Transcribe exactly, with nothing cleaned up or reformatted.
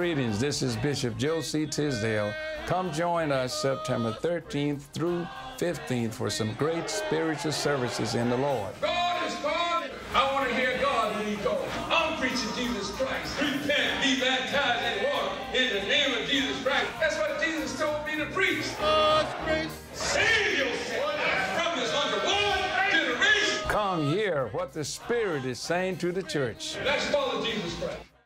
Greetings, this is Bishop Joe C. Tisdale. Come join us September thirteenth through fifteenth for some great spiritual services in the Lord. God is God. I want to hear God when He calls. I'm preaching Jesus Christ. Repent, be baptized in water in the name of Jesus Christ. That's what Jesus told me to preach. God's grace. Save yourself from this underworld generation. Come hear what the Spirit is saying to the church. Let's follow Jesus Christ.